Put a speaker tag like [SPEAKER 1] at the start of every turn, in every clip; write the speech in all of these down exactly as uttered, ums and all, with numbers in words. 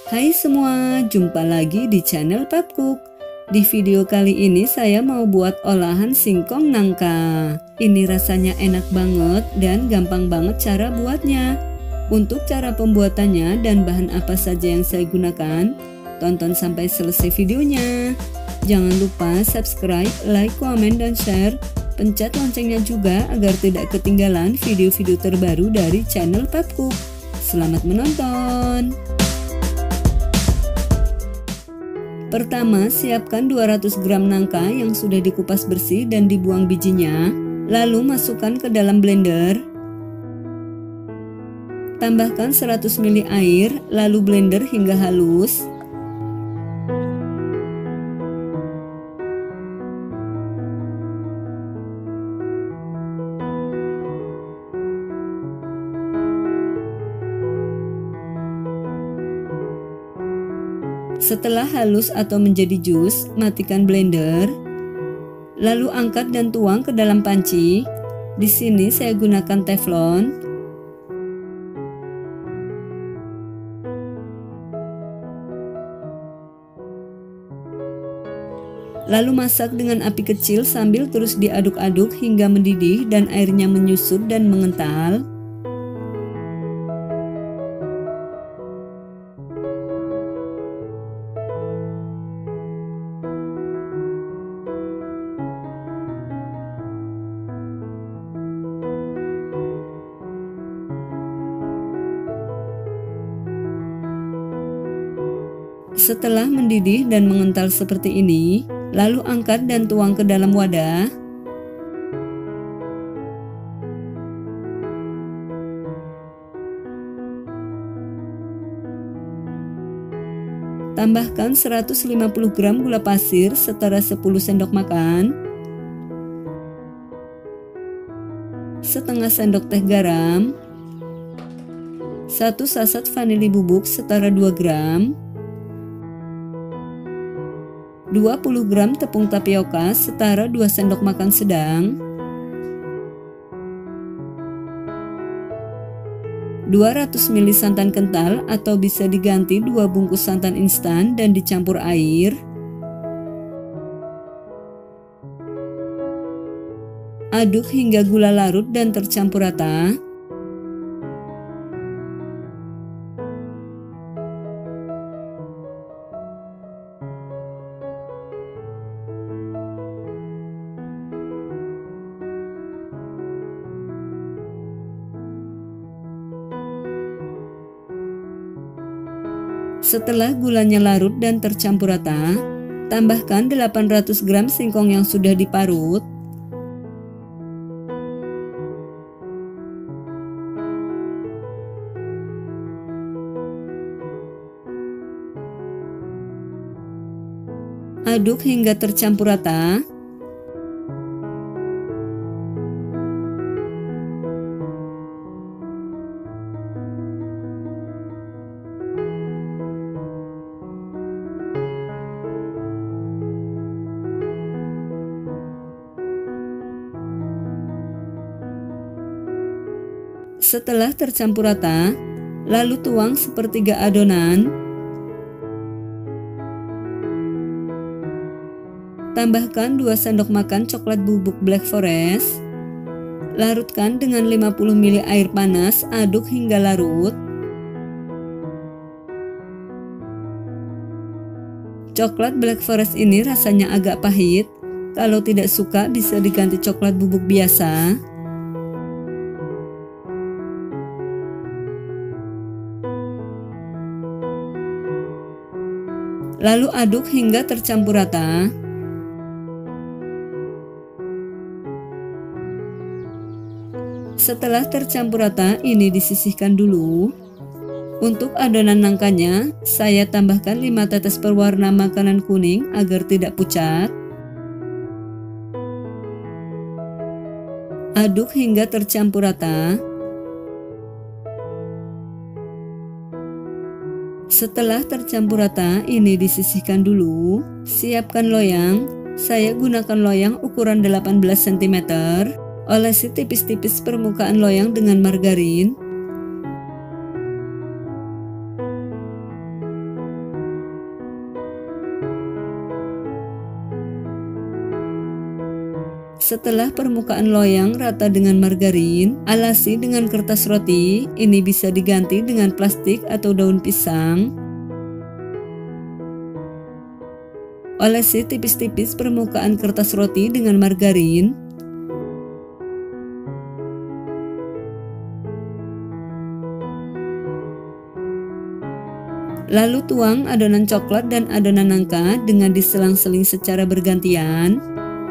[SPEAKER 1] Hai semua, jumpa lagi di channel Papcook. Di video kali ini saya mau buat olahan singkong nangka. Ini rasanya enak banget dan gampang banget cara buatnya. Untuk cara pembuatannya dan bahan apa saja yang saya gunakan, tonton sampai selesai videonya. Jangan lupa subscribe, like, komen, dan share. Pencet loncengnya juga agar tidak ketinggalan video-video terbaru dari channel Papcook. Selamat menonton! Pertama, siapkan dua ratus gram nangka yang sudah dikupas bersih dan dibuang bijinya. Lalu masukkan ke dalam blender. Tambahkan seratus mililiter air, lalu blender hingga halus. Setelah halus atau menjadi jus, matikan blender. Lalu angkat dan tuang ke dalam panci. Di sini saya gunakan teflon. Lalu masak dengan api kecil sambil terus diaduk-aduk hingga mendidih dan airnya menyusut dan mengental. Setelah mendidih dan mengental seperti ini, lalu angkat dan tuang ke dalam wadah. Tambahkan seratus lima puluh gram gula pasir setara sepuluh sendok makan, setengah sendok teh garam, satu sasat vanili bubuk setara dua gram, dua puluh gram tepung tapioka setara dua sendok makan sedang, dua ratus mililiter santan kental atau bisa diganti dua bungkus santan instan dan dicampur air. Aduk hingga gula larut dan tercampur rata. Setelah gulanya larut dan tercampur rata, tambahkan delapan ratus gram singkong yang sudah diparut. Aduk hingga tercampur rata. Setelah tercampur rata, lalu tuang sepertiga adonan. Tambahkan dua sendok makan coklat bubuk Black Forest. Larutkan dengan lima puluh mililiter air panas, aduk hingga larut. Coklat Black Forest ini rasanya agak pahit. Kalau tidak suka bisa diganti coklat bubuk biasa. Lalu aduk hingga tercampur rata. Setelah tercampur rata, ini disisihkan dulu. Untuk adonan nangkanya, saya tambahkan lima tetes pewarna makanan kuning agar tidak pucat. Aduk hingga tercampur rata. Setelah tercampur rata, ini disisihkan dulu. Siapkan loyang. Saya gunakan loyang ukuran delapan belas sentimeter. Olesi tipis-tipis permukaan loyang dengan margarin. Setelah permukaan loyang rata dengan margarin, alasi dengan kertas roti. Ini bisa diganti dengan plastik atau daun pisang. Olesi tipis-tipis permukaan kertas roti dengan margarin. Lalu tuang adonan coklat dan adonan nangka dengan diselang-seling secara bergantian.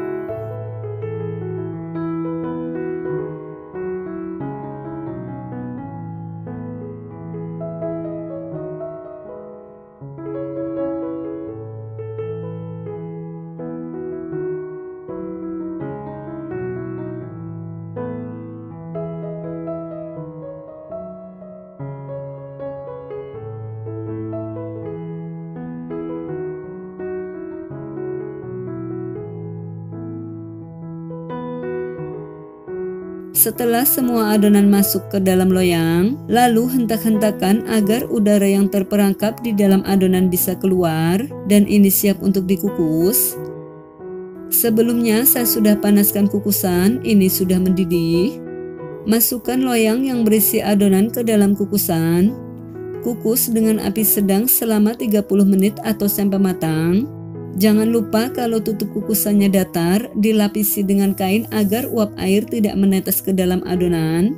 [SPEAKER 1] Setelah semua adonan masuk ke dalam loyang, lalu hentak-hentakan agar udara yang terperangkap di dalam adonan bisa keluar, dan ini siap untuk dikukus. Sebelumnya saya sudah panaskan kukusan, ini sudah mendidih. Masukkan loyang yang berisi adonan ke dalam kukusan. Kukus dengan api sedang selama tiga puluh menit atau sampai matang. Jangan lupa kalau tutup kukusannya datar, dilapisi dengan kain agar uap air tidak menetes ke dalam adonan.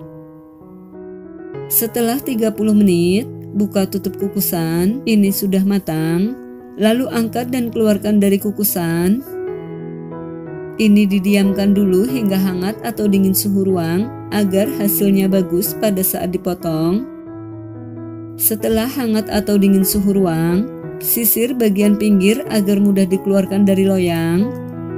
[SPEAKER 1] Setelah tiga puluh menit, buka tutup kukusan, ini sudah matang. Lalu angkat dan keluarkan dari kukusan. Ini didiamkan dulu hingga hangat atau dingin suhu ruang agar hasilnya bagus pada saat dipotong. Setelah hangat atau dingin suhu ruang, sisir bagian pinggir agar mudah dikeluarkan dari loyang.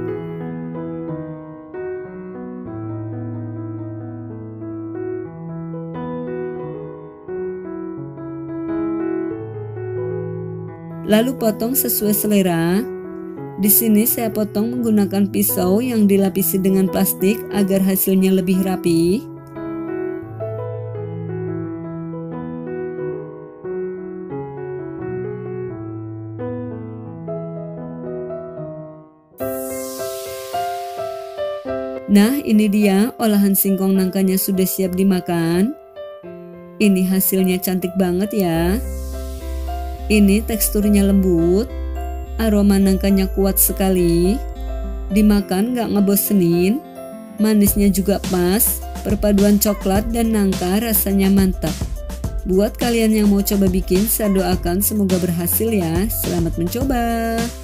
[SPEAKER 1] Lalu potong sesuai selera. Di sini saya potong menggunakan pisau yang dilapisi dengan plastik agar hasilnya lebih rapi. Nah, ini dia olahan singkong nangkanya sudah siap dimakan. Ini hasilnya cantik banget ya. Ini teksturnya lembut, aroma nangkanya kuat sekali. Dimakan gak ngebosenin, manisnya juga pas, perpaduan coklat dan nangka rasanya mantap. Buat kalian yang mau coba bikin, saya doakan semoga berhasil ya. Selamat mencoba.